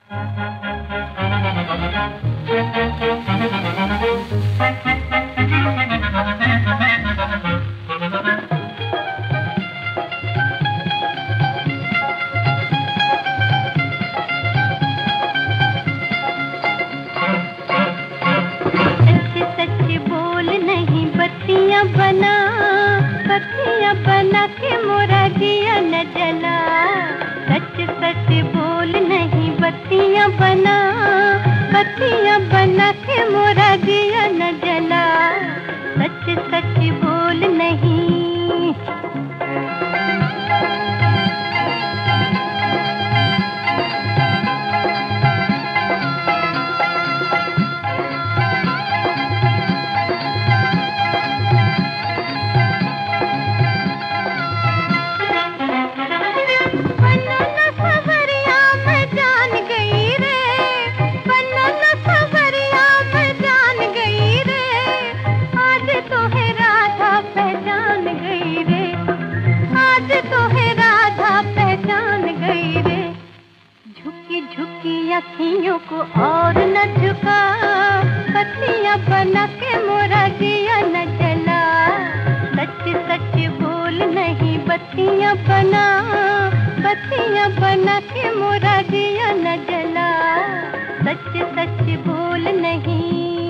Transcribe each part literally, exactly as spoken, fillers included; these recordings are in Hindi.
बत्तियां बना बत्तियां बना के मोरा दिया न जला। सच सच बोल नहीं बत्तियां बना बत्तियां बना के मोरा दिया न जला। सच सच बोल नहीं। झुकी अखियों को और न झुका बत्तियां बना के मोरा दिया न जला। सच सच बोल नहीं बत्तियां बना बत्तियां बना के मोरा दिया न जला। सच सच बोल नहीं।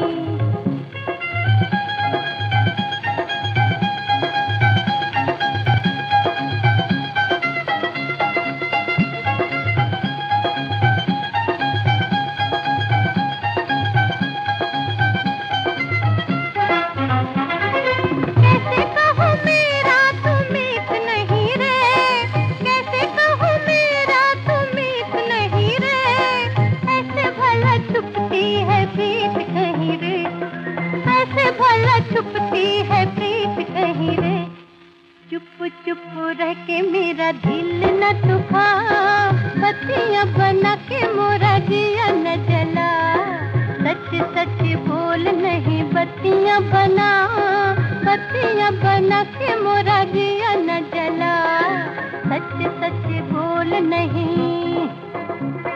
छुपती है प्रीत कहीं रे। चुप चुप रह के मेरा दिल न दुखा बत्तियां बना के मोरा दिया न जला। सच सच बोल नहीं बत्तियां बना बत्तियां बना के मोरा दिया न जला। सच सच बोल नहीं।